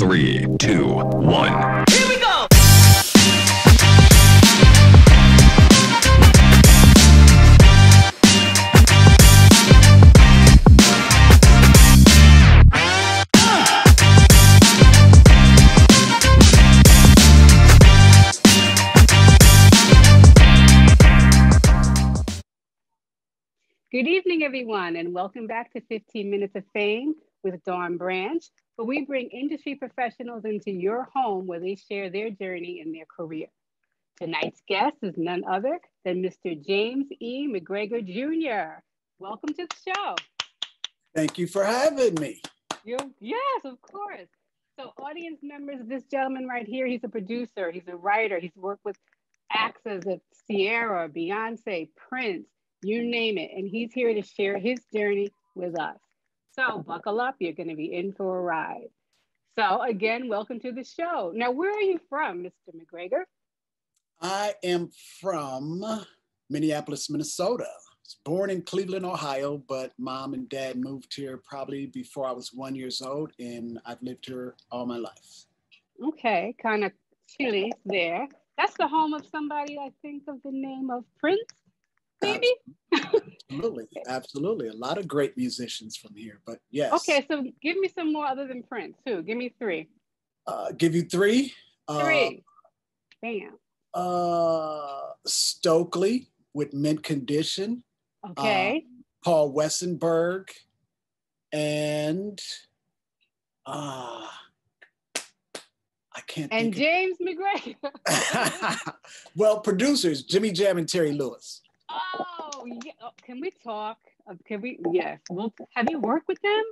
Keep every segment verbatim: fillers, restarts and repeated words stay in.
Three, two, one. Here we go! Good evening, everyone, and welcome back to fifteen minutes of Fame with Dawn Branch, where we bring industry professionals into your home where they share their journey in their career. Tonight's guest is none other than Mister James E. McGregor, Junior Welcome to the show. Thank you for having me. You, yes, of course. So audience members, this gentleman right here, he's a producer, he's a writer, he's worked with acts as a Ciara, Beyonce, Prince, you name it. And he's here to share his journey with us. So buckle up, you're going to be in for a ride. So again, welcome to the show. Now, where are you from, Mister McGregor? I am from Minneapolis, Minnesota. I was born in Cleveland, Ohio, but mom and dad moved here probably before I was one years old, and I've lived here all my life. Okay, kind of chilly there. That's the home of somebody, I think, of the name of Prince. Maybe? Absolutely, absolutely. A lot of great musicians from here, but yes. Okay, so give me some more other than Prince, too. Give me three. Uh, give you three? Three. Uh, Bam. Uh, Stokely with Mint Condition. Okay. Uh, Paul Westenberg. And uh, I can't And think James of... McGregor. Well, producers, Jimmy Jam and Terry Lewis. Oh, yeah. Oh, can we talk? Uh, Can we? Yes. Well, have you worked with them?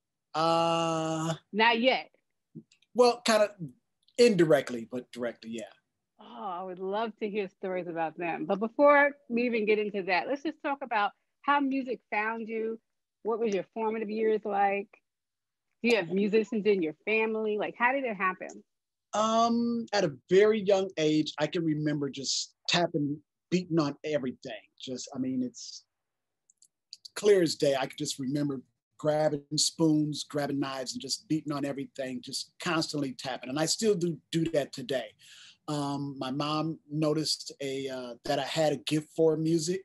Uh, Not yet. well, kind of indirectly, but directly, yeah. Oh, I would love to hear stories about them. But before we even get into that, let's just talk about how music found you. What was your formative years like? Do you have musicians in your family? Like, how did it happen? Um, at a very young age, I can remember just tapping, beating on everything. Just, I mean, it's clear as day. I could just remember grabbing spoons, grabbing knives, and just beating on everything, just constantly tapping. And I still do do that today. Um, my mom noticed a uh, that I had a gift for music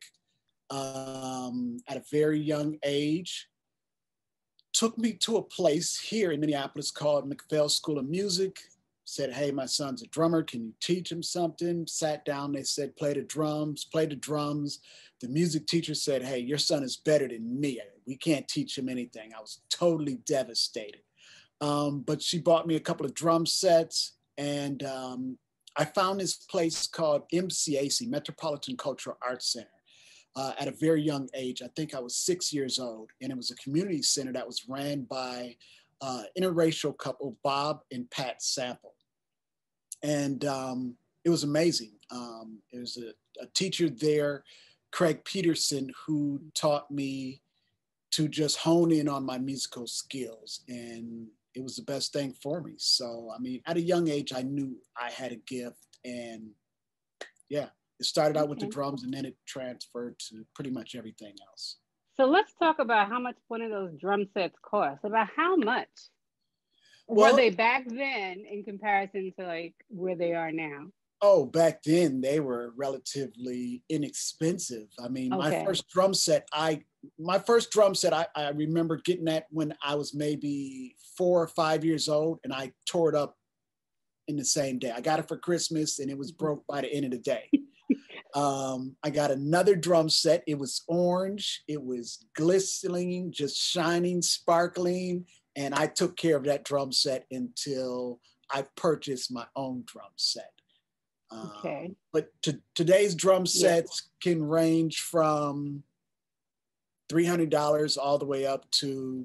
um, at a very young age. Took me to a place here in Minneapolis called McPhail School of Music. Said, hey, my son's a drummer. Can you teach him something? Sat down. They said, play the drums, play the drums. The music teacher said, hey, your son is better than me. We can't teach him anything. I was totally devastated. Um, but she bought me a couple of drum sets. And um, I found this place called M C A C, Metropolitan Cultural Arts Center. Uh, at a very young age. I think I was six years old. And it was a community center that was ran by uh, interracial couple, Bob and Pat Sample. And um, it was amazing. Um, there was a, a teacher there, Craig Peterson, who taught me to just hone in on my musical skills. And it was the best thing for me. So, I mean, at a young age, I knew I had a gift. And yeah, it started out okay. with the drums, and then it transferred to pretty much everything else. So let's talk about how much one of those drum sets cost. About how much well, were they back then in comparison to like where they are now? Oh, back then they were relatively inexpensive. I mean, okay. my first drum set, I my first drum set, I, I remember getting that when I was maybe four or five years old, and I tore it up in the same day. I got it for Christmas, and it was broke by the end of the day. Um, I got another drum set. It was orange. It was glistening, just shining, sparkling. And I took care of that drum set until I purchased my own drum set. Um, okay. But to, today's drum sets yeah. can range from three hundred dollars all the way up to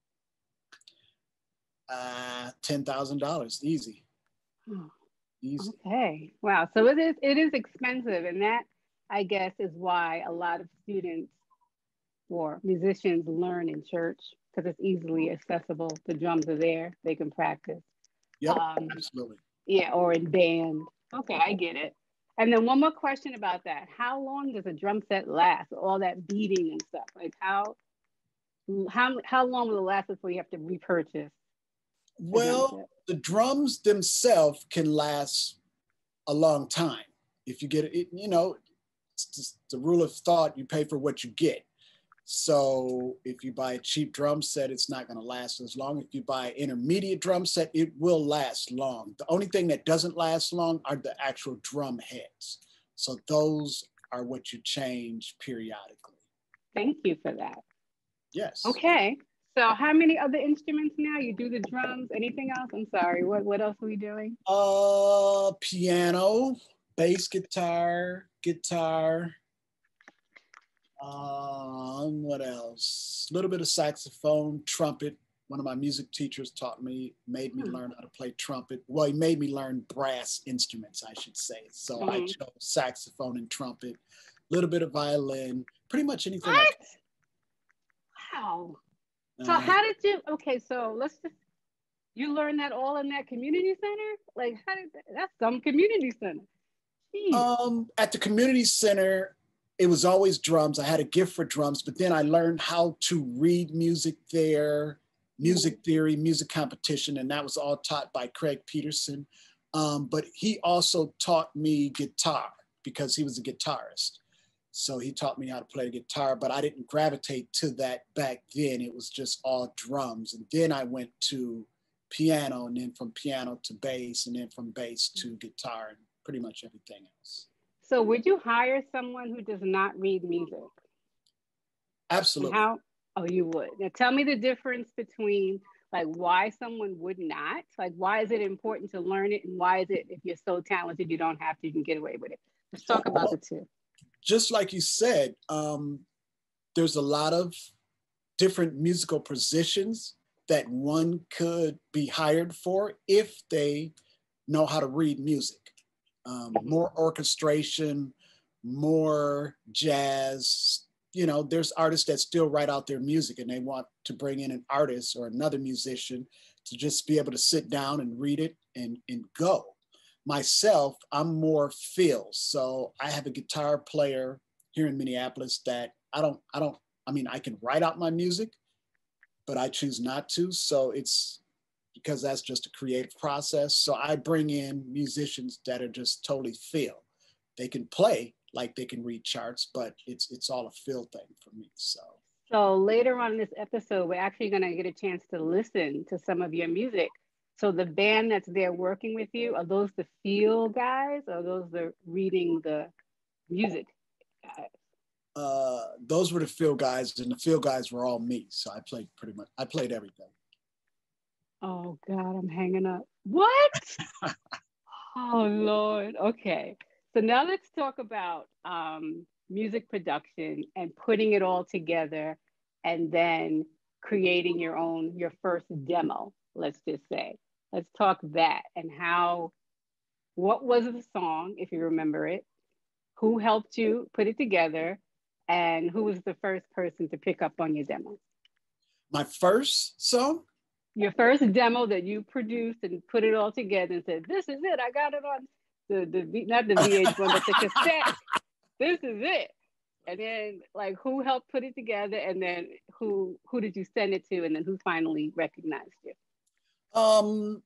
uh, ten thousand dollars, easy. Oh. Easy. Okay. Wow. So it is it is expensive, and that I guess is why a lot of students or musicians learn in church, because it's easily accessible. The drums are there; they can practice. Yep, um, absolutely. Yeah, or in band. Okay, I get it. And then one more question about that: how long does a drum set last? All that beating and stuff. Like how how how long will it last before you have to repurchase? Well, the drums themselves can last a long time. If you get it, you know, it's just the rule of thought, you pay for what you get. So if you buy a cheap drum set, it's not going to last as long. If you buy an intermediate drum set, it will last long. The only thing that doesn't last long are the actual drum heads. So those are what you change periodically. Thank you for that. Yes. Okay. So how many other instruments now? You do the drums, anything else? I'm sorry, what, what else are we doing? Uh, piano, bass guitar, guitar. Um, what else? A little bit of saxophone, trumpet. One of my music teachers taught me, made me learn how to play trumpet. Well, he made me learn brass instruments, I should say. So mm-hmm. I chose saxophone and trumpet, a little bit of violin, pretty much anything. What? I wow. So uh, how did you, okay, so let's just, you learned that all in that community center? Like, how did that, that's some community center. Jeez. Um, at the community center, it was always drums. I had a gift for drums, but then I learned how to read music there, music theory, music competition, and that was all taught by Craig Peterson. Um, but he also taught me guitar because he was a guitarist. So he taught me how to play guitar, but I didn't gravitate to that back then. It was just all drums. And then I went to piano, and then from piano to bass, and then from bass to guitar, and pretty much everything else. So would you hire someone who does not read music? Absolutely. And how? Oh, you would. Now tell me the difference between like why someone would not, like why is it important to learn it, and why is it if you're so talented you don't have to, you can get away with it. Let's talk about the two. Just like you said, um, there's a lot of different musical positions that one could be hired for if they know how to read music. Um, more orchestration, more jazz. You know, there's artists that still write out their music and they want to bring in an artist or another musician to just be able to sit down and read it and, and go. Myself, I'm more feel. So I have a guitar player here in Minneapolis that I don't, I don't, I mean, I can write out my music, but I choose not to. So it's because that's just a creative process. So I bring in musicians that are just totally feel. They can play like they can read charts, but it's it's all a feel thing for me. So. So later on in this episode, we're actually going to get a chance to listen to some of your music. So the band that's there working with you, are those the feel guys, or are those the reading the music guys? Uh, those were the feel guys, and the feel guys were all me. So I played pretty much, I played everything. Oh God, I'm hanging up. What? Oh Lord. Okay. So now let's talk about um, music production and putting it all together and then creating your own, your first demo, let's just say. Let's talk that and how, what was the song, if you remember it, who helped you put it together, and who was the first person to pick up on your demo? My first song? Your first demo that you produced and put it all together and said, this is it, I got it on the, the not the V H one, but the cassette, this is it. And then like who helped put it together, and then who who did you send it to, and then who finally recognized you? Um,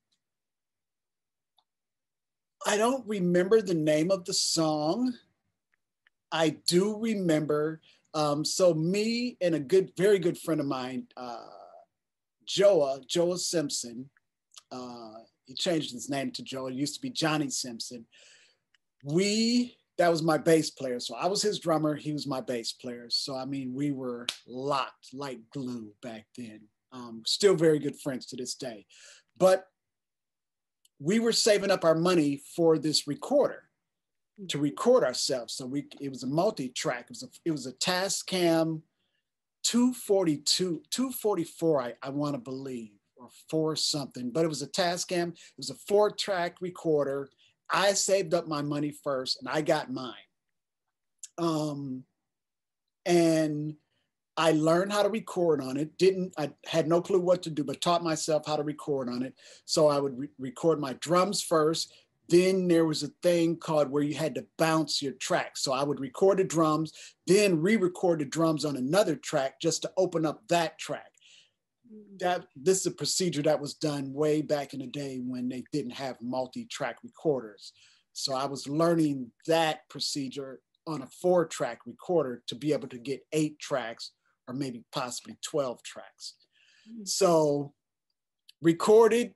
I don't remember the name of the song. I do remember, um, so me and a good, very good friend of mine, uh, Joa, Joa Simpson, uh, he changed his name to Joa, it used to be Johnny Simpson. We, that was my bass player. So I was his drummer, he was my bass player. So I mean, we were locked like glue back then. Um, still very good friends to this day. But we were saving up our money for this recorder to record ourselves. So we, it was a multi-track. It was a, it was a Tascam two forty-two, two forty-four, I, I want to believe, or four something, but it was a Tascam. It was a four track recorder. I saved up my money first and I got mine. Um, and I learned how to record on it. Didn't, I had no clue what to do, but taught myself how to record on it. So I would re record my drums first. Then there was a thing called where you had to bounce your track. So I would record the drums, then re-record the drums on another track just to open up that track. that this is a procedure that was done way back in the day when they didn't have multi-track recorders. So I was learning that procedure on a four track recorder to be able to get eight tracks or maybe possibly twelve tracks. Mm-hmm. So recorded,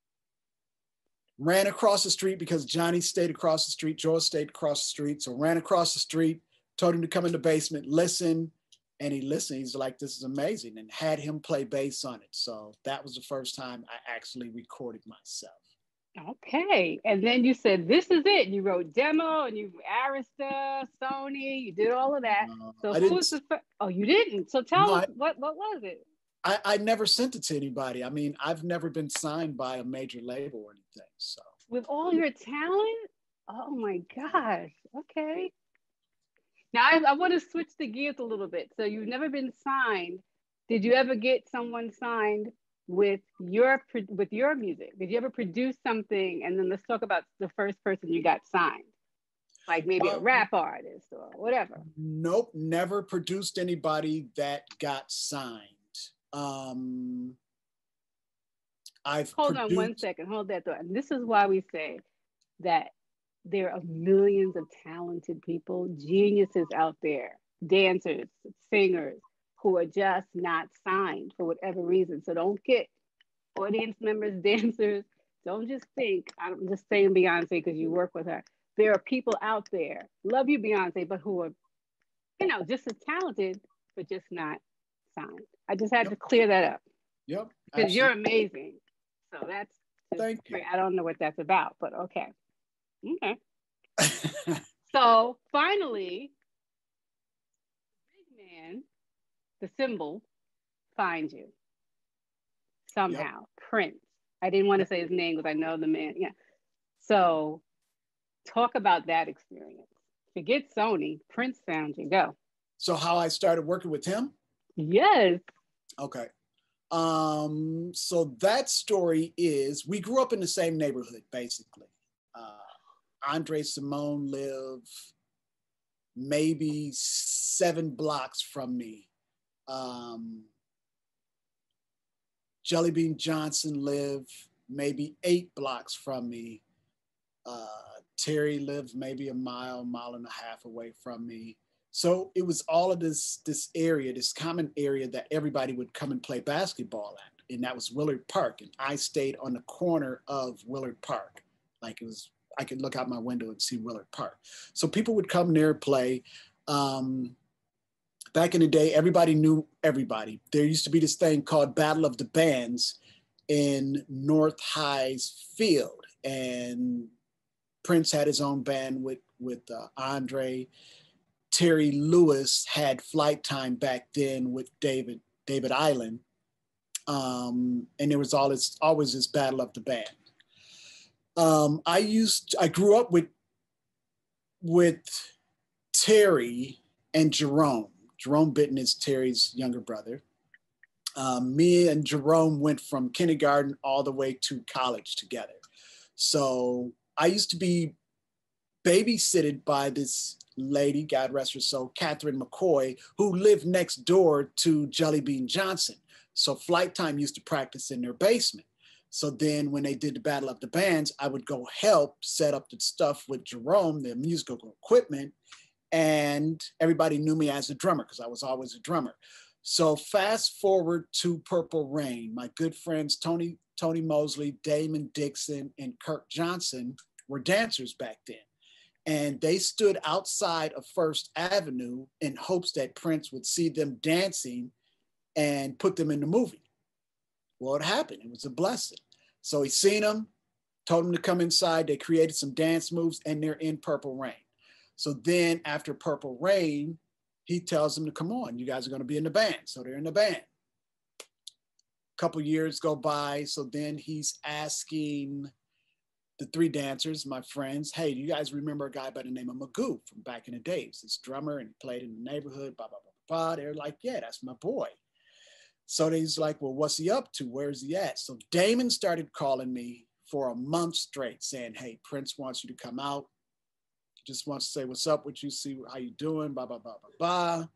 ran across the street because Johnny stayed across the street, Joel stayed across the street. So ran across the street, told him to come in the basement, listen, and he listened. He's like, this is amazing, and had him play bass on it. So that was the first time I actually recorded myself. Okay. And then you said, this is it. You wrote demo and you Arista, Sony, you did all of that. Uh, so I who's the first? Oh, you didn't. So tell no, us, I, what, what was it? I, I never sent it to anybody. I mean, I've never been signed by a major label or anything. So with all your talent? Oh my gosh. Okay. Now I, I want to switch the gears a little bit. So you've never been signed. Did you ever get someone signed with your with your music? Did you ever produce something? And then let's talk about the first person you got signed, like maybe um, a rap artist or whatever. Nope, never produced anybody that got signed. Um, I've hold produced... on one second. Hold that thought. And this is why we say that there are millions of talented people, geniuses out there, dancers, singers, who are just not signed for whatever reason. So don't get audience members, dancers, don't just think, I'm just saying Beyonce because you work with her. There are people out there, love you Beyonce, but who are, you know, just as talented, but just not signed. I just had yep. to clear that up. Yep. Because you're amazing. So that's, thank you. I don't know what that's about, but okay. Okay. So finally, big man, the symbol, finds you somehow. Yep. Prince. I didn't want to say his name because I know the man. Yeah. So talk about that experience. Forget Sony. Prince found you. Go. So how I started working with him? Yes. Okay. Um, so that story is, we grew up in the same neighborhood, basically. Uh, Andre Simone lived maybe seven blocks from me. Um, Jelly Bean Johnson lived maybe eight blocks from me. Uh, Terry lived maybe a mile, mile and a half away from me. So it was all of this, this area, this common area that everybody would come and play basketball at. And that was Willard Park. And I stayed on the corner of Willard Park. Like it was, I could look out my window and see Willard Park. So people would come there, play. Um, back in the day, everybody knew everybody. There used to be this thing called Battle of the Bands in North High's Field. And Prince had his own band with, with uh, Andre. Terry Lewis had Flight Time back then with David, David Island. Um, and there was all this, always this Battle of the Band. Um, I used, I grew up with, with Terry and Jerome. Jerome Bitten is Terry's younger brother. Um, me and Jerome went from kindergarten all the way to college together. So I used to be babysitted by this lady, God rest her soul, Catherine McCoy, who lived next door to Jelly Bean Johnson. So Flight Time used to practice in their basement. So then when they did the Battle of the Bands, I would go help set up the stuff with Jerome, the musical equipment, and everybody knew me as a drummer because I was always a drummer. So fast forward to Purple Rain, my good friends Tony, Tony Mosley, Damon Dixon, and Kirk Johnson were dancers back then. And they stood outside of First Avenue in hopes that Prince would see them dancing and put them in the movie. Well, it happened. It was a blessing. So he seen them, told them to come inside. They created some dance moves and they're in Purple Rain. So then after Purple Rain, he tells them to come on. You guys are going to be in the band. So they're in the band. A couple years go by. So then he's asking the three dancers, my friends, hey, do you guys remember a guy by the name of McGoo from back in the days? This drummer and played in the neighborhood, blah, blah, blah, blah. They're like, yeah, that's my boy. So he's like, well, what's he up to? Where's he at? So Damon started calling me for a month straight saying, hey, Prince wants you to come out. Just wants to say what's up with you, see how you doing, blah, blah, blah, blah, blah.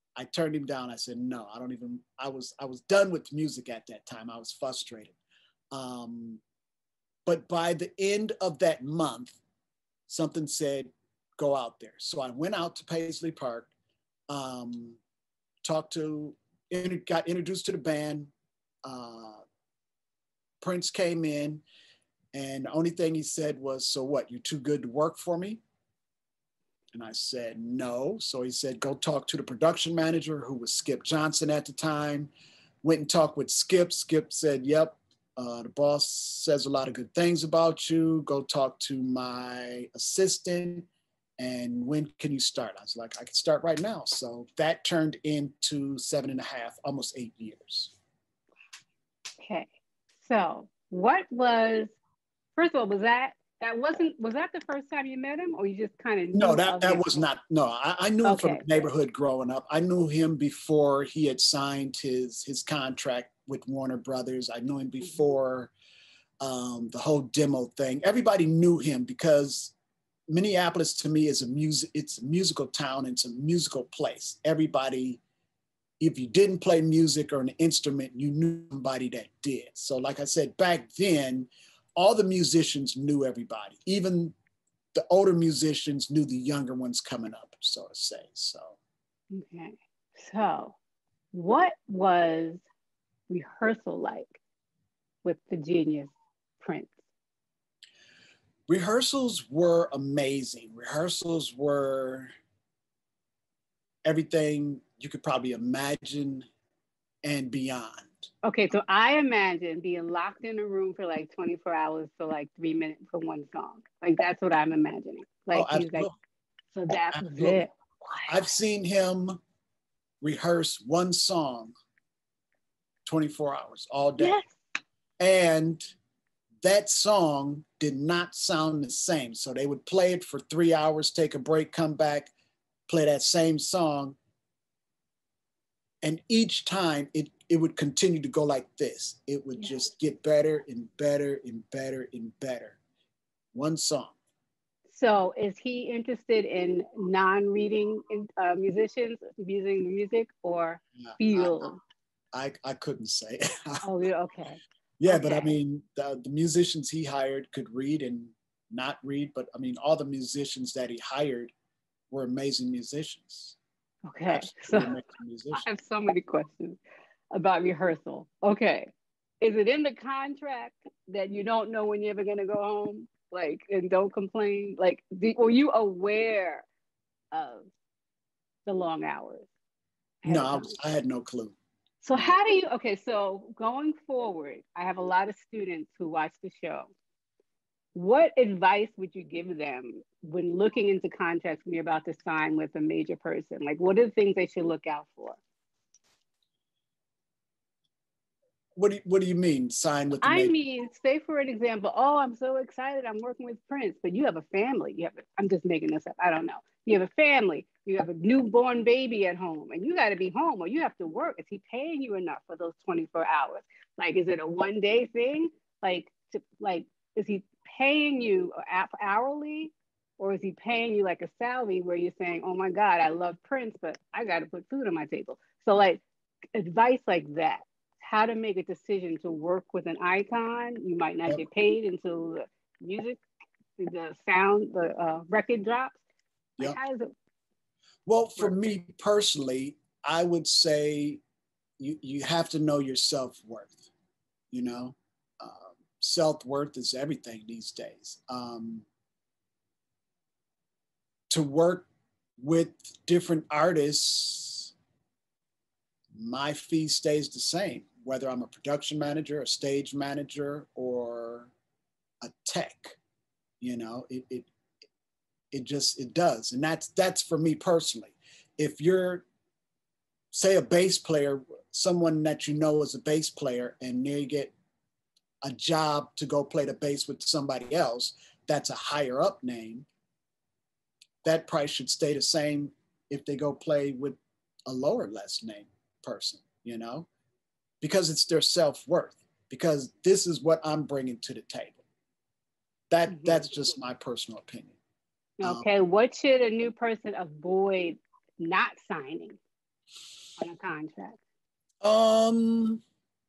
I turned him down. I said, no, I don't even, I was, I was done with music at that time. I was frustrated. Um, but by the end of that month, something said, go out there. So I went out to Paisley Park, um, talked to, got introduced to the band. Uh, Prince came in, and the only thing he said was, so what, you're too good to work for me? And I said, no. So he said, go talk to the production manager, who was Skip Johnson at the time. Went and talked with Skip. Skip said, yep, uh, the boss says a lot of good things about you. Go talk to my assistant. And when can you start? I was like, I can start right now. So that turned into seven and a half, almost eight years. Okay. So what was, first of all, was that, that wasn't, was that the first time you met him, or you just kind of knew? No, that, that him? was not, no, I, I knew him Okay. from the neighborhood growing up. I knew him before he had signed his, his contract with Warner Brothers. I knew him before um, the whole demo thing. Everybody knew him because Minneapolis to me is a music, it's a musical town, it's a musical place. Everybody, if you didn't play music or an instrument, you knew somebody that did. So like I said, back then, all the musicians knew everybody. Even the older musicians knew the younger ones coming up, so to say, so. Okay, so what was rehearsal like with the genius Prince? Rehearsals were amazing. Rehearsals were everything you could probably imagine and beyond. Okay, so I imagine being locked in a room for like twenty-four hours for like three minutes for one song. Like, that's what I'm imagining. Like, oh, he's like, so that was absolutely. it. I've seen him rehearse one song twenty-four hours, all day. Yes. And that song did not sound the same. So they would play it for three hours, take a break, come back, play that same song. And each time it, it would continue to go like this. It would Yeah. just get better and better and better and better. One song. So is he interested in non-reading uh, musicians using the music, or field? I, I, I couldn't say. Oh, yeah, okay. Yeah, okay. but I mean, the, the musicians he hired could read and not read, but I mean, all the musicians that he hired were amazing musicians. Okay, Absolutely so musicians. I have so many questions about rehearsal. Okay, is it in the contract that you don't know when you're ever gonna go home, like, and don't complain? Like, the, were you aware of the long hours? No, I, was, I had no clue. So how do you, okay, so going forward, I have a lot of students who watch the show. What advice would you give them when looking into contracts when you're about to sign with a major person? Like, what are the things they should look out for? What do you, what do you mean, sign with the I major? mean, say for an example, oh, I'm so excited, I'm working with Prince, but you have a family. You have, a, I'm just making this up, I don't know. You have a family, you have a newborn baby at home, and you got to be home, or you have to work. Is he paying you enough for those twenty-four hours? Like, is it a one day thing? Like, to, like, is he paying you hourly, or is he paying you like a salary where you're saying, oh my God, I love Prince, but I got to put food on my table? So like, advice like that, how to make a decision to work with an icon. You might not Yep. get paid until the music, the sound, the uh, record drops. Like, Yep. how does it Well, for work? me personally, I would say you, you have to know your self-worth, you know? Um, self-worth is everything these days. Um, to work with different artists, my fee stays the same, whether I'm a production manager, a stage manager, or a tech, you know, it, it, it just, it does. And that's, that's for me personally. If you're, say, a bass player, someone that you know is a bass player, and they get a job to go play the bass with somebody else, that's a higher up name, that price should stay the same if they go play with a lower less name person, you know, because it's their self-worth, because this is what I'm bringing to the table. That, mm-hmm. That's just my personal opinion. Okay, um, what should a new person avoid not signing? on a contract? Um,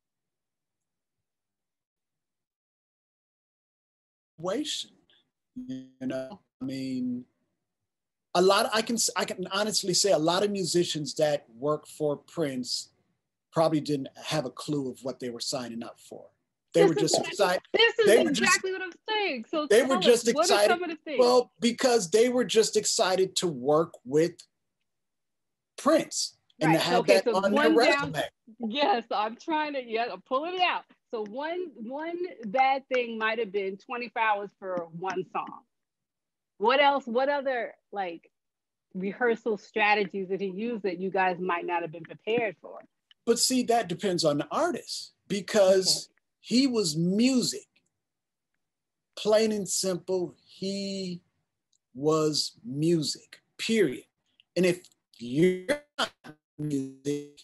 situation, you know, I mean, a lot, I can, I can honestly say a lot of musicians that work for Prince probably didn't have a clue of what they were signing up for. They this were just is, excited. This is they exactly were just, what I'm saying. So they were just us, excited. What are some of the things? Well, because they were just excited to work with Prince and right. to have okay, that so on one their down, resume. Yes, I'm trying to, yeah, I'm pulling it out. So one one bad thing might have been twenty-four hours for one song. What else? What other like rehearsal strategies that he used that you guys might not have been prepared for? But see, that depends on the artist because okay. he was music. Plain and simple, he was music, period. And if you're not music,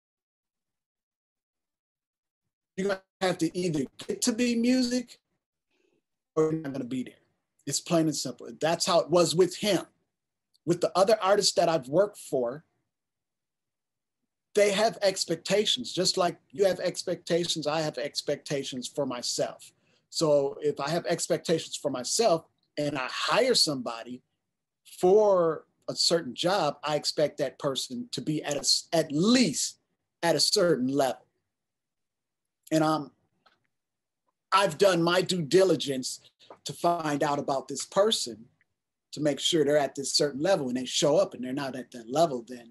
you're going to have to either get to be music or you're not going to be there. It's plain and simple. That's how it was with him. With the other artists that I've worked for, they have expectations. Just like you have expectations, I have expectations for myself. So if I have expectations for myself and I hire somebody for a certain job, I expect that person to be at, a, at least at a certain level. And um, I've done my due diligence to find out about this person to make sure they're at this certain level, and they show up and they're not at that level, then.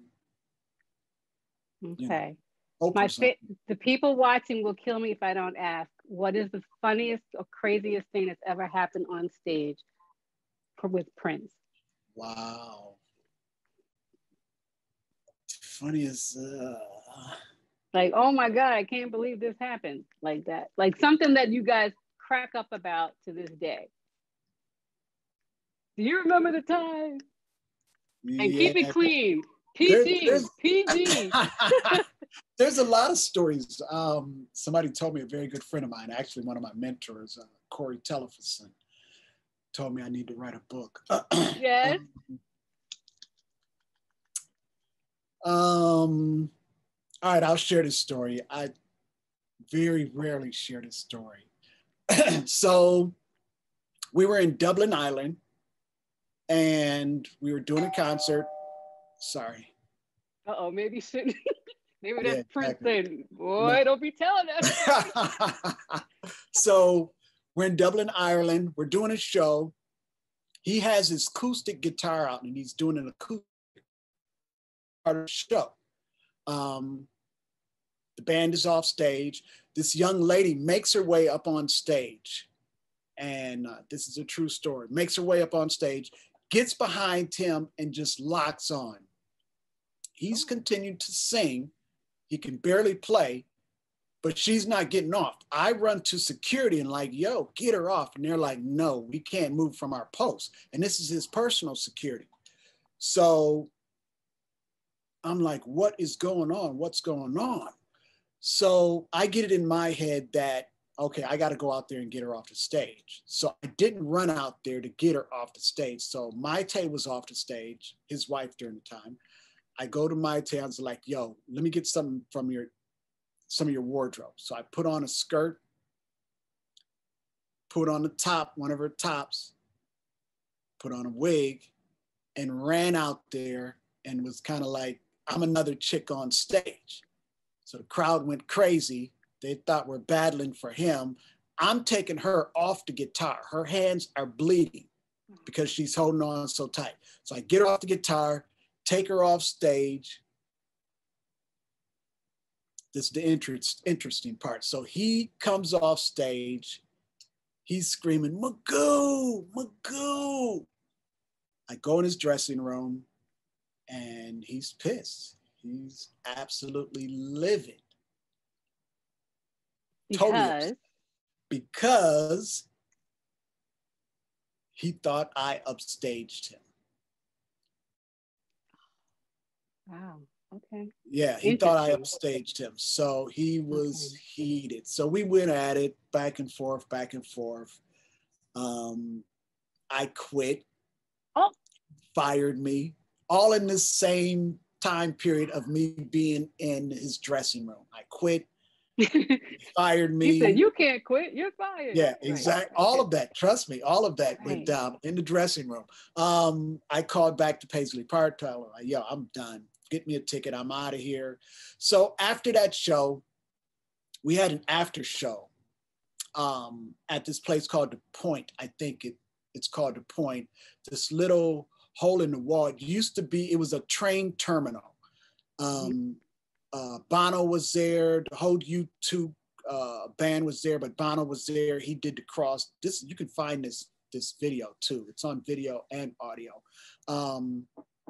Okay. You know, My fa- the people watching will kill me if I don't ask, what is the funniest or craziest thing that's ever happened on stage for, with Prince? Wow. Funniest. Uh... Like, oh my God, I can't believe this happened like that. Like something that you guys crack up about to this day. Do you remember the time? Yeah. And keep it clean. P G, there's, P G. There's a lot of stories. Um, somebody told me, a very good friend of mine, actually one of my mentors, uh, Corey Telephison, told me I need to write a book. Yes. Um, all right, I'll share this story. I very rarely share this story. So we were in Dublin, Ireland, and we were doing a concert. Sorry. Uh-oh, maybe shouldn't. Maybe that's yeah, Prince exactly. saying, boy, no. Don't be telling us. So we're in Dublin, Ireland. We're doing a show. He has his acoustic guitar out and he's doing an acoustic part of the show. Um, the band is off stage. This young lady makes her way up on stage. And uh, this is a true story. Makes her way up on stage, gets behind him and just locks on. He's continued to sing. He can barely play, but she's not getting off. I run to security and like, yo, get her off. And they're like, no, we can't move from our post. And this is his personal security. So I'm like, what is going on? What's going on? So I get it in my head that, okay, I got to go out there and get her off the stage. So I didn't run out there to get her off the stage. So Maite was off the stage, his wife during the time. I go to Maite, I was like, yo, let me get something from your, some of your wardrobe. So I put on a skirt, put on the top, one of her tops, put on a wig, and ran out there and was kind of like, I'm another chick on stage. So the crowd went crazy. They thought we're battling for him. I'm taking her off the guitar. Her hands are bleeding because she's holding on so tight. So I get her off the guitar, take her off stage. This is the interest, interesting part. So he comes off stage. He's screaming, McGoo, McGoo. I go in his dressing room and he's pissed. He's absolutely livid. Because? Totally because he thought I upstaged him. Wow. Okay. Yeah, he thought I upstaged him. So he was okay. heated. So we went at it back and forth, back and forth. Um, I quit. Oh. Fired me. All in the same time period of me being in his dressing room. I quit. He fired me. He said, "You can't quit. You're fired." Yeah, exactly. Right. All of that. Trust me, all of that Right. went down in the dressing room. Um, I called back to Paisley Park. Told her, like, yo, I'm done. Get me a ticket. I'm out of here. So after that show, we had an after show um, at this place called The Point. I think it, it's called The Point. This little hole in the wall. It used to be, it was a train terminal. Um, uh, Bono was there. The whole U two uh, band was there, but Bono was there. He did the cross. This, you can find this, this video too. It's on video and audio. Um,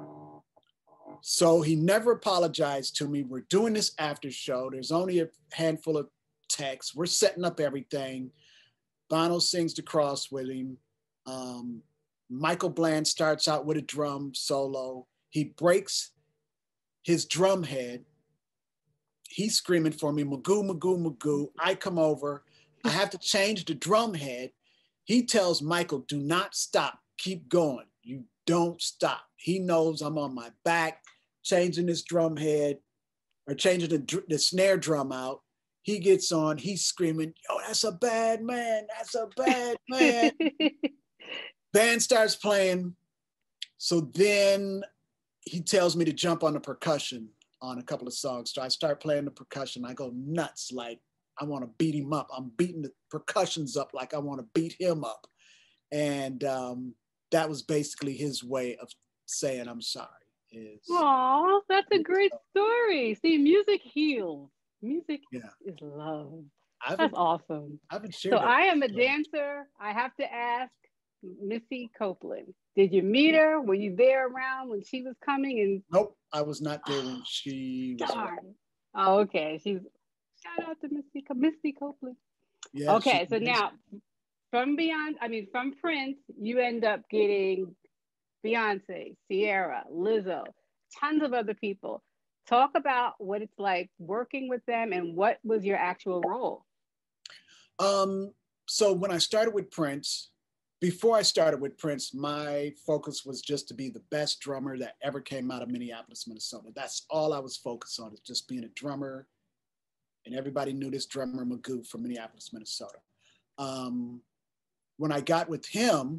so he never apologized to me. We're doing this after show. There's only a handful of texts. We're setting up everything. Bono sings the cross with him. Um, Michael Bland starts out with a drum solo. He breaks his drum head. He's screaming for me, McGoo, McGoo, McGoo. I come over. I have to change the drum head. He tells Michael, do not stop. Keep going. You don't stop. He knows I'm on my back, changing this drum head or changing the, the snare drum out. He gets on. He's screaming, yo, that's a bad man. That's a bad man. Band starts playing. So then he tells me to jump on the percussion on a couple of songs. So I start playing the percussion. I go nuts. Like, I want to beat him up. I'm beating the percussions up like I want to beat him up. And um, that was basically his way of saying I'm sorry. Is, Aw, that's a great story. See, music heals. Music yeah. is love. I've That's awesome. I haven't shared So that I am a story. dancer. I have to ask Missy Copeland. Did you meet her? Were you there around when she was coming? And Nope, I was not there when she was. darn. Oh, okay. She's shout out to Missy Missy Copeland. Yeah, okay, she so now from Beyonce, I mean from Prince, you end up getting Beyonce, Ciara, Lizzo, tons of other people. Talk about what it's like working with them and what was your actual role? Um, so when I started with Prince, before I started with Prince, my focus was just to be the best drummer that ever came out of Minneapolis, Minnesota. That's all I was focused on, is just being a drummer. And everybody knew this drummer, McGoo, from Minneapolis, Minnesota. Um, when I got with him,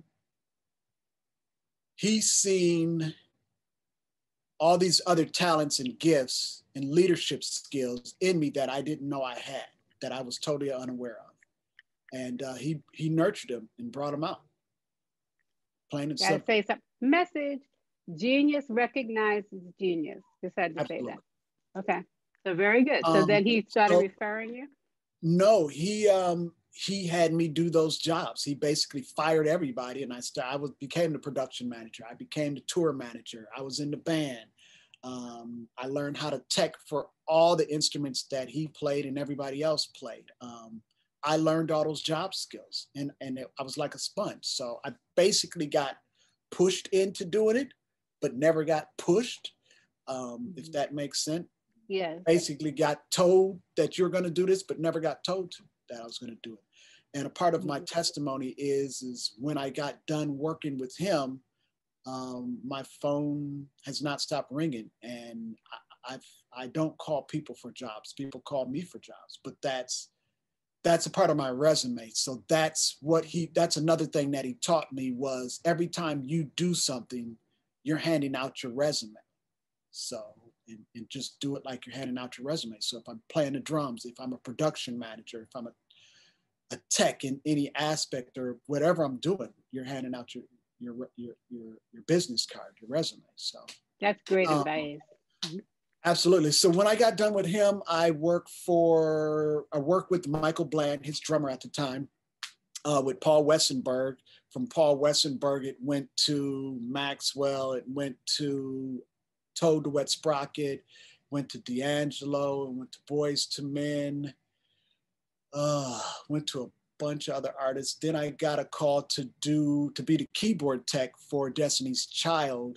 he's seen all these other talents and gifts and leadership skills in me that I didn't know I had, that I was totally unaware of. And uh, he he nurtured them and brought them out. Plain and Gotta simple. say something. Message, genius recognizes genius. Just had to Absolutely. say that. Okay, so very good. So Um, then he started so, referring you? No, he um, he had me do those jobs. He basically fired everybody, and I st- I was became the production manager. I became the tour manager. I was in the band. Um, I learned how to tech for all the instruments that he played and everybody else played. Um, I learned all those job skills, and and it, I was like a sponge. So I basically got pushed into doing it, but never got pushed. Um, mm-hmm. If that makes sense. Yes. Basically got told that you're going to do this, but never got told to, that I was going to do it. And a part of my mm-hmm. testimony is, is when I got done working with him, um, my phone has not stopped ringing. And I, I've, I don't call people for jobs. People call me for jobs, but that's, that's a part of my resume. So that's what he, that's another thing that he taught me was every time you do something, you're handing out your resume. So And, and just do it like you're handing out your resume. So if I'm playing the drums, if I'm a production manager, if I'm a, a tech in any aspect or whatever I'm doing, you're handing out your your your your, your business card, your resume. So that's great um, advice. Mm-hmm. Absolutely. So when I got done with him, I worked for I worked with Michael Bland, his drummer at the time, uh, with Paul Wessenberg. From Paul Wessenberg, it went to Maxwell. It went to Toad the Wet Sprocket, went to D'Angelo, and went to Boys to Men, uh, went to a bunch of other artists. Then I got a call to do, to be the keyboard tech for Destiny's Child.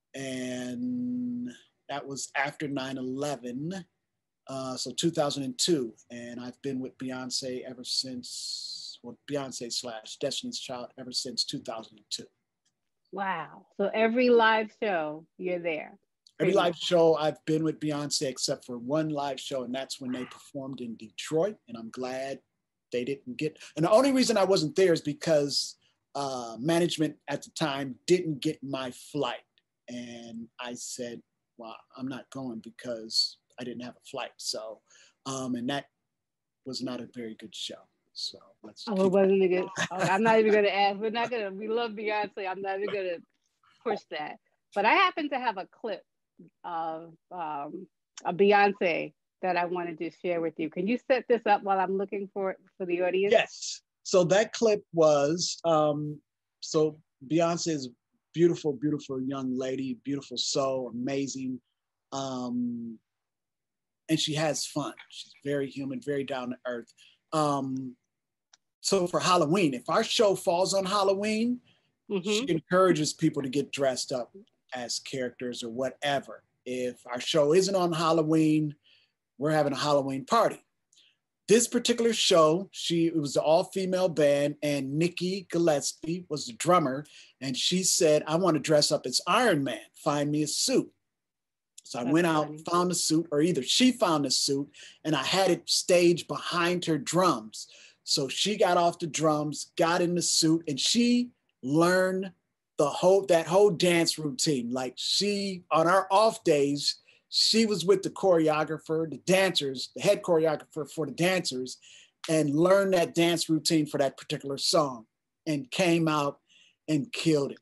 And that was after nine eleven, uh, so two thousand two. And I've been with Beyonce ever since, well, Beyonce slash Destiny's Child ever since two thousand two. Wow. So every live show, you're there. Every live show I've been with Beyonce except for one live show, and that's when they performed in Detroit. And I'm glad they didn't get. And the only reason I wasn't there is because uh, management at the time didn't get my flight, and I said, "Well, I'm not going because I didn't have a flight." So, um, and that was not a very good show. So let's. Oh, it wasn't a good. Oh, I'm not even going to ask. We're not going to. We love Beyonce. I'm not even going to push that. But I happen to have a clip of um, a Beyonce that I wanted to share with you. Can you set this up while I'm looking for it for the audience? Yes. So that clip was, um, so Beyonce is a beautiful, beautiful young lady, beautiful soul, amazing. Um, and she has fun. She's very human, very down to earth. Um, so for Halloween, if our show falls on Halloween, mm-hmm. she encourages people to get dressed up as characters or whatever. If our show isn't on Halloween, we're having a Halloween party. This particular show, she it was an all-female band, and Nikki Gillespie was the drummer, and she said, "I want to dress up as Iron Man. Find me a suit." So I That's went out, funny. found a suit, or either she found a suit, and I had it staged behind her drums. So she got off the drums, got in the suit, and she learned the whole that whole dance routine. Like she, on our off days, she was with the choreographer, the dancers, the head choreographer for the dancers, and learned that dance routine for that particular song, and came out and killed it.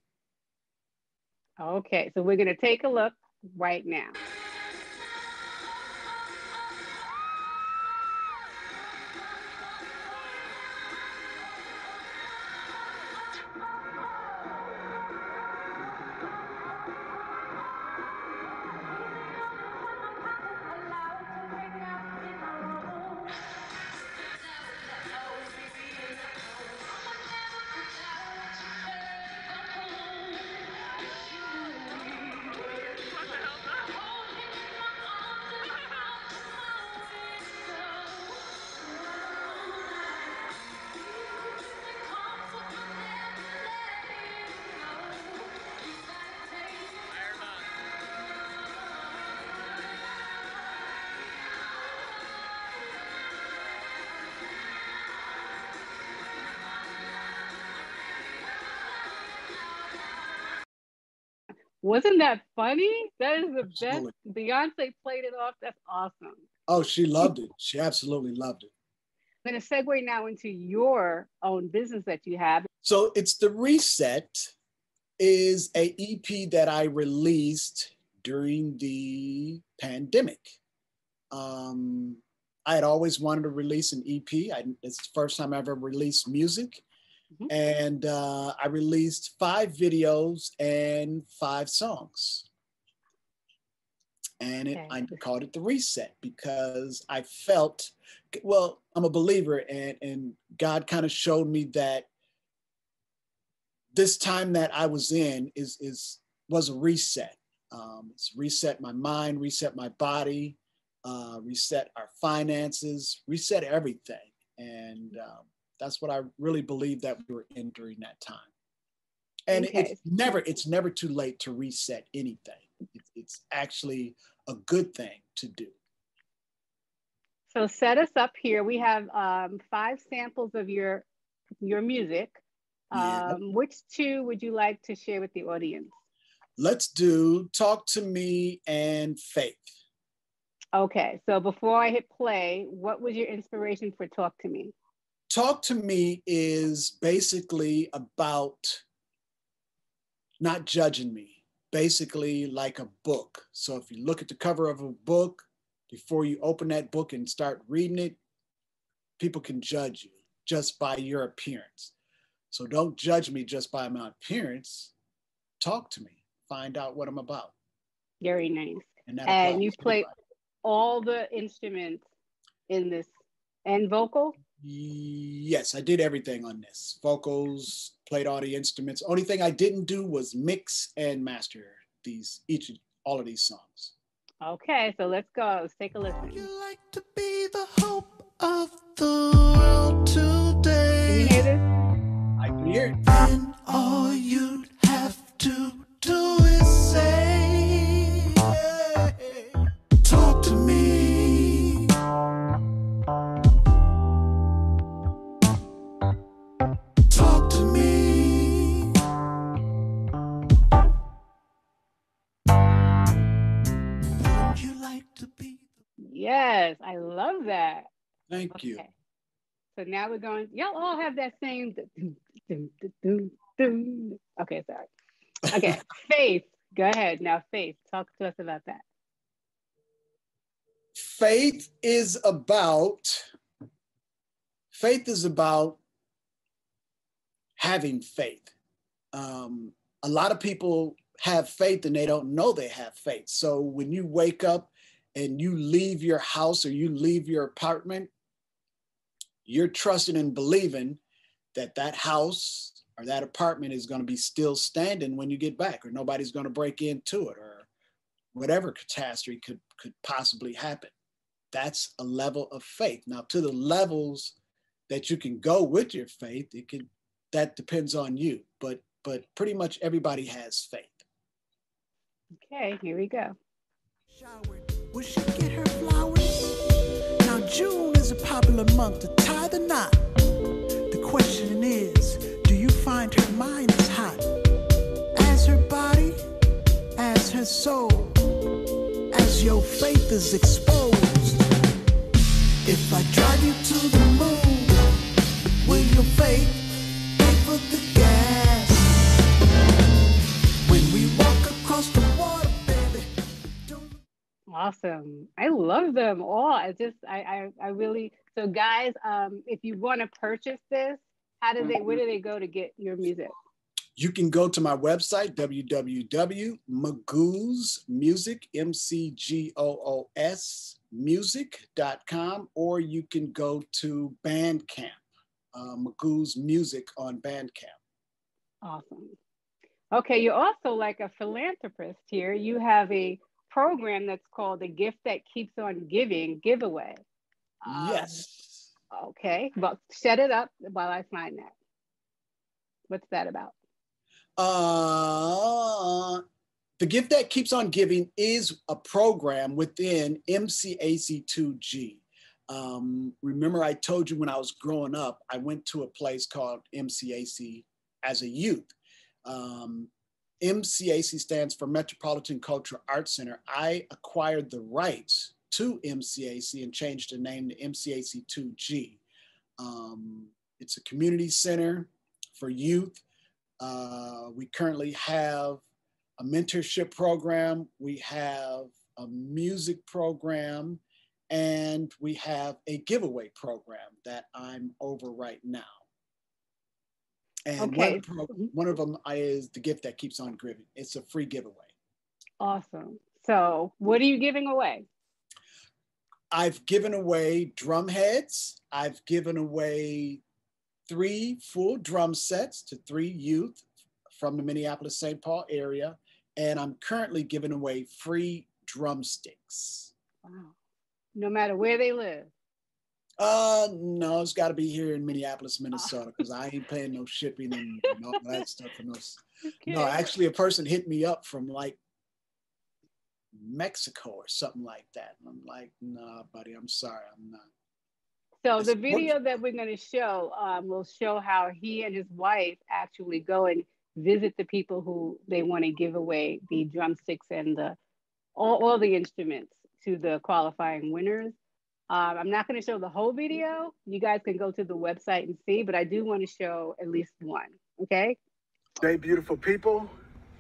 Okay, so we're gonna take a look right now. Wasn't that funny? That is the absolutely. best. Beyonce played it off. That's awesome. Oh, she loved it. She absolutely loved it. I'm going to segue now into your own business that you have. So it's The Reset is a E P that I released during the pandemic. Um, I had always wanted to release an E P. I, it's the first time I ever released music. Mm-hmm. And uh, I released five videos and five songs. And it, okay. I called it The Reset because I felt, well, I'm a believer, and, and God kind of showed me that this time that I was in is, is was a reset. Um, it's reset my mind, reset my body, uh, reset our finances, reset everything. And um, that's what I really believe that we were in during that time. And okay. it's never, it's never too late to reset anything. It's, it's actually a good thing to do. So set us up here. We have um, five samples of your, your music. Yeah. Um, which two would you like to share with the audience? Let's do Talk to Me and Faith. Okay, so before I hit play, what was your inspiration for Talk to Me? Talk to Me is basically about not judging me, basically like a book. So if you look at the cover of a book, before you open that book and start reading it, people can judge you just by your appearance. So don't judge me just by my appearance. Talk to me. Find out what I'm about. Very nice. And, and you play all the instruments in this and vocal? Yes, I did everything on this. Vocals, played all the instruments. Only thing I didn't do was mix and master these, each, all of these songs. Okay, so let's go. Let's take a listen. You like to be the hope of the world today. Can you hear this? I can hear it. And all you'd have to do is say, yeah. Yes, I love that. Thank Okay. you. So now we're going, y'all all have that same. dun, dun, dun, dun, dun. Okay, sorry. Okay, Faith, go ahead. Now, Faith, talk to us about that. Faith is about, faith is about having faith. Um, a lot of people have faith and they don't know they have faith. So when you wake up and you leave your house or you leave your apartment, you're trusting and believing that that house or that apartment is going to be still standing when you get back, or nobody's going to break into it, or whatever catastrophe could, could possibly happen. That's a level of faith. Now, to the levels that you can go with your faith, it can, that depends on you, but, but pretty much everybody has faith. Okay, here we go. Will she get her flowers? Now June is a popular month to tie the knot. The question is, do you find her mind as hot as her body, as her soul, as your faith is exposed? If I drive you to the moon, will your faith pay for the gas? When we walk across the water, baby, don't... Awesome. I love them all. I just, I, I, I really, so guys, um, if you want to purchase this, how do they, where do they go to get your music? You can go to my website, w w w dot McGoo's Music, M C G O O S, music dot com, or you can go to Bandcamp, uh, McGoo's Music on Bandcamp. Awesome. Okay, you're also like a philanthropist here. You have a program that's called The Gift That Keeps on Giving giveaway. Um, Yes. Okay, well, set it up while I find that. What's that about? Uh, the Gift That Keeps on Giving is a program within M C A C two G. Um, remember I told you when I was growing up, I went to a place called M C A C as a youth. Um, M C A C stands for Metropolitan Cultural Arts Center. I acquired the rights to M C A C and changed the name to M C A C two G. Um, it's a community center for youth. Uh, we currently have a mentorship program. We have a music program, and we have a giveaway program that I'm over right now. And Okay. one, pro- one of them is The Gift That Keeps on Giving. It's a free giveaway. Awesome. So what are you giving away? I've given away drum heads. I've given away three full drum sets to three youth from the Minneapolis-Saint Paul area. And I'm currently giving away free drumsticks. Wow. No matter where they live. Uh, no, it's got to be here in Minneapolis, Minnesota, because I ain't paying no shipping and, and all that stuff. And those. Okay. No, actually, a person hit me up from like Mexico or something like that. And I'm like, nah, buddy, I'm sorry, I'm not. So It's the video what- that we're going to show um, will show how he and his wife actually go and visit the people who they want to give away the drumsticks and the all, all the instruments to the qualifying winners. Um, I'm not going to show the whole video. You guys can go to the website and see, but I do want to show at least one. Okay. Hey, beautiful people.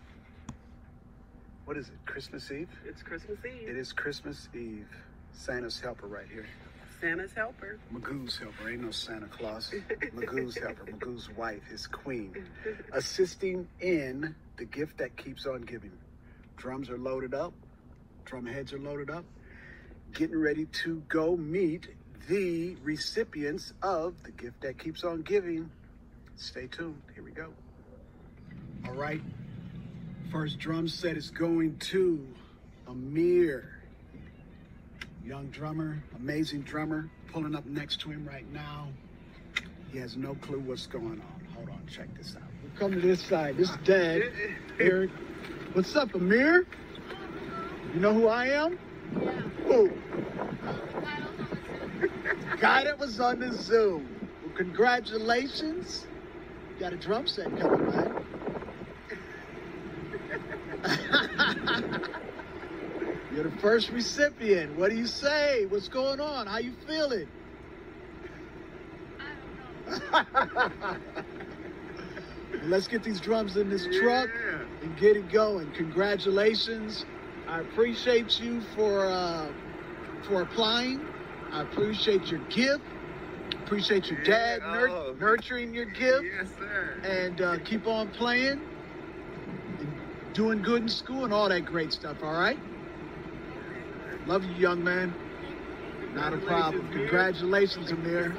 What is it? Christmas Eve? It's Christmas Eve. It is Christmas Eve. Santa's helper right here. Santa's helper. McGoo's helper. Ain't no Santa Claus. McGoo's helper. McGoo's wife, his queen. Assisting in the gift that keeps on giving. Drums are loaded up. Drum heads are loaded up. Getting ready to go meet the recipients of the gift that keeps on giving. Stay tuned. Here we go. All right. First drum set is going to Amir. Young drummer, amazing drummer, pulling up next to him right now. He has no clue what's going on. Hold on, check this out. We'll come to this side. This is Dad, Eric. What's up, Amir? You know who I am? Yeah. Who? Guy that was on the Zoom. Well, congratulations. Got a drum set coming, man. You're the first recipient. What do you say? What's going on? How you feeling? I don't know. Let's get these drums in this yeah. truck and get it going. Congratulations. I appreciate you for uh, for applying. I appreciate your gift. Appreciate your dad yeah, nur oh. nurturing your gift. Yes, sir. And uh, keep on playing and doing good in school and all that great stuff, all right? Love you, young man. Not a problem. Congratulations, Amir.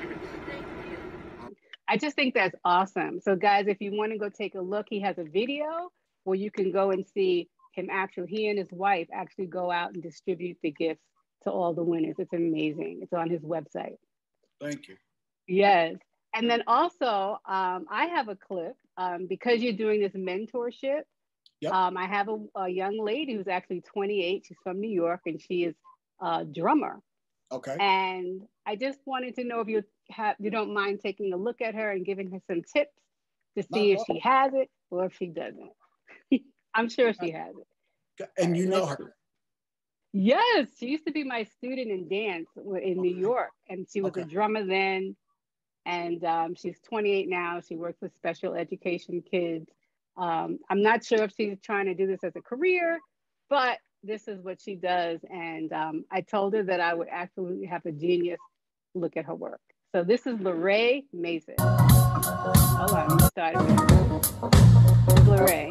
I just think that's awesome. So guys, if you want to go take a look, he has a video where you can go and see him actually, he and his wife actually go out and distribute the gifts to all the winners. It's amazing. It's on his website. Thank you. Yes. And then also, um, I have a clip um, because you're doing this mentorship. Yep. Um, I have a, a young lady who's actually twenty-eight. She's from New York and she is a drummer. Okay. And I just wanted to know if you have, you don't mind taking a look at her and giving her some tips to see if she has it or if she doesn't. I'm sure she has it. And you know her? Yes, she used to be my student in dance in New York, and she was okay. a drummer then. And um, she's twenty-eight now. She works with special education kids. Um, I'm not sure if she's trying to do this as a career, but this is what she does. And um, I told her that I would absolutely have a genius look at her work. So this is Lorraine Mason. Hold on, let me start it. This is Lorraine.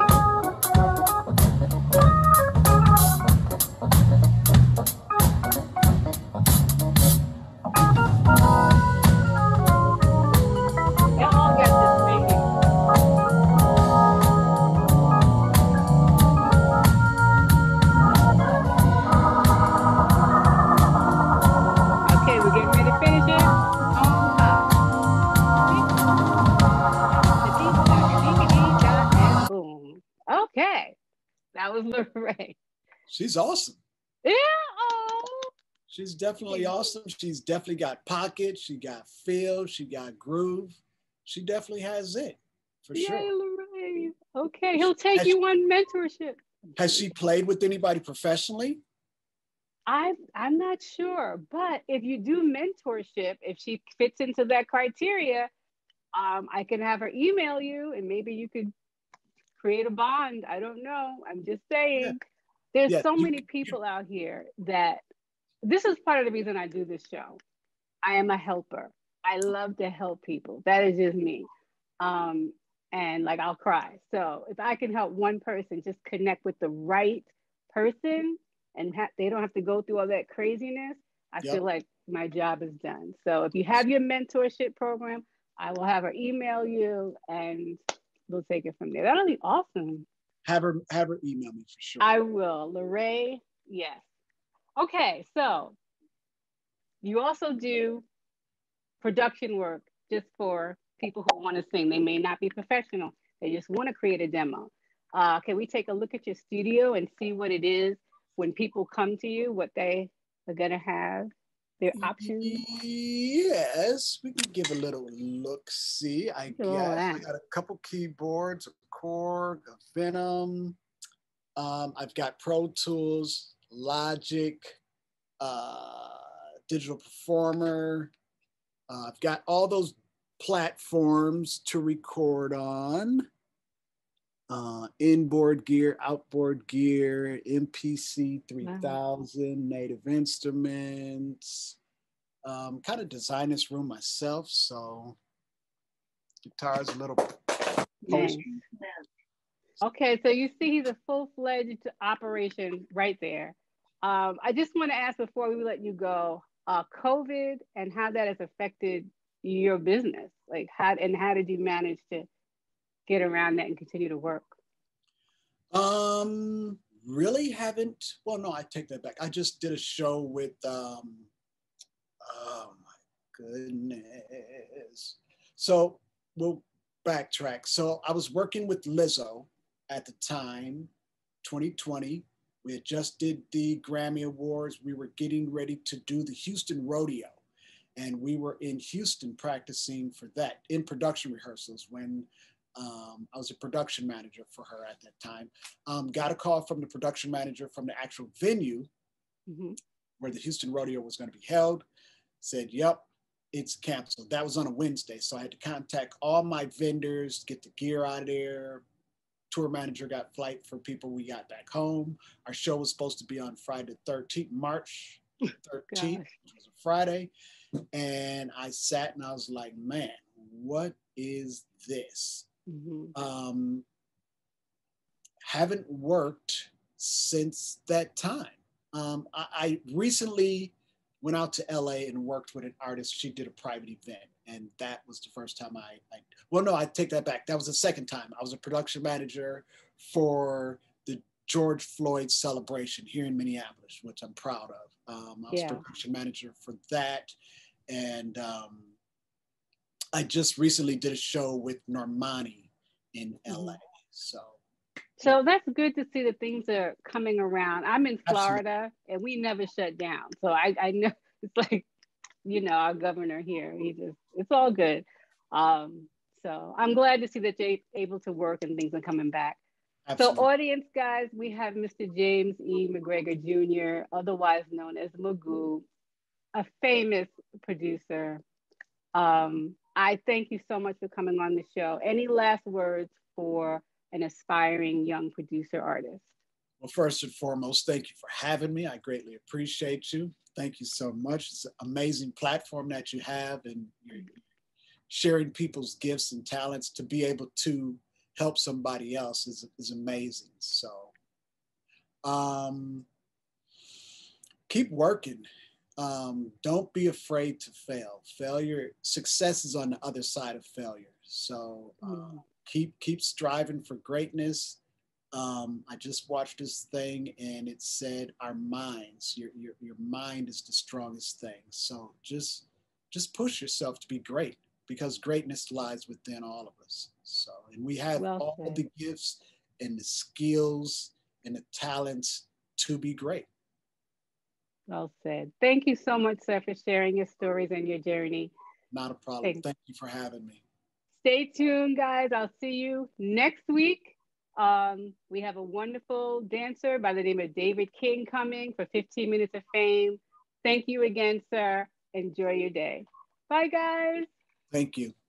That was Lorraine. She's awesome. Yeah. Oh. She's definitely awesome. She's definitely got pocket. She got feel. She got groove. She definitely has it, for Yay, sure. Lorraine. Okay, he'll take has you she, on mentorship. Has she played with anybody professionally? I, I'm not sure, but if you do mentorship, if she fits into that criteria, um, I can have her email you and maybe you could create a bond. I don't know. I'm just saying. Yeah. There's yeah, so you, many people you, out here that this is part of the reason I do this show. I am a helper. I love to help people. That is just me. Um, and like, I'll cry. So if I can help one person just connect with the right person and ha- they don't have to go through all that craziness, I yep. feel like my job is done. So if you have your mentorship program, I will have her email you and we'll take it from there. That'll be awesome. Have her have her email me for sure. I will. Lorraine, yes. Okay, so you also do production work just for people who want to sing. They may not be professional. They just want to create a demo. Uh, can we take a look at your studio and see what it is when people come to you, what they are going to have, their options? Yes, we can give a little look-see, I guess. I got a couple keyboards, a Korg, a Venom. Um, I've got Pro Tools, Logic, uh, Digital Performer. Uh, I've got all those platforms to record on. Uh, inboard gear, outboard gear, M P C three thousand, wow. Native Instruments. Um, kind of design this room myself, so guitar's a little nice. Okay, so you see he's a full-fledged operation right there. Um, I just want to ask before we let you go, uh, COVID and how that has affected your business. Like how and how did you manage to get around that and continue to work? Um, really haven't. Well, no, I take that back. I just did a show with. Um, oh my goodness. So we'll backtrack. So I was working with Lizzo at the time, twenty twenty. We had just did the Grammy Awards. We were getting ready to do the Houston Rodeo. And we were in Houston practicing for that in production rehearsals when Um, I was a production manager for her at that time. Um, got a call from the production manager from the actual venue Mm-hmm. where the Houston Rodeo was going to be held. Said, yep, it's canceled. That was on a Wednesday. So I had to contact all my vendors, get the gear out of there. Tour manager got flight for people. We got back home. Our show was supposed to be on Friday, thirteenth, March thirteenth, which was a Friday. And I sat and I was like, man, what is this? Mm-hmm. Um, haven't worked since that time. Um, I, I recently went out to L A and worked with an artist. She did a private event, and that was the first time I, I well, no, I take that back. That was the second time. I was a production manager for the George Floyd celebration here in Minneapolis, which I'm proud of. Um, I was Yeah. production manager for that. And um, I just recently did a show with Normani in L A. Mm-hmm. So. So that's good to see that things are coming around. I'm in Florida Absolutely. and we never shut down. So I, I know it's like, you know, our governor here, he just, it's all good. Um, so I'm glad to see that you're able to work and things are coming back. Absolutely. So audience guys, we have Mister James E. McGregor Junior, otherwise known as McGoo, a famous producer. Um, I thank you so much for coming on the show. Any last words for an aspiring young producer artist? Well, first and foremost, thank you for having me. I greatly appreciate you. Thank you so much. It's an amazing platform that you have, and you're sharing people's gifts and talents to be able to help somebody else is, is amazing. So um, keep working. Um, don't be afraid to fail. Failure, success is on the other side of failure. So uh, Mm. keep keep striving for greatness. Um, I just watched this thing and it said our minds, your, your your mind is the strongest thing. So just just push yourself to be great, because greatness lies within all of us. So, and we have Well all said. the gifts and the skills and the talents to be great. Well said. Thank you so much, sir, for sharing your stories and your journey. Not a problem. Thanks. Thank you for having me. Stay tuned, guys. I'll see you next week. Um, we have a wonderful dancer by the name of David King coming for fifteen minutes of fame. Thank you again, sir. Enjoy your day. Bye, guys. Thank you.